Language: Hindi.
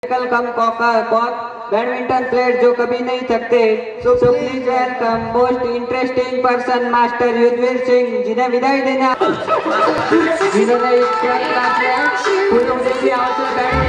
कम कॉक बैडमिंटन प्लेयर जो कभी नहीं थकते। So please welcome most interesting person master Yudhveer Singh, जिन्हें विदाई देना जिन्होंने इस क्लास में पूरे बैडमिंटन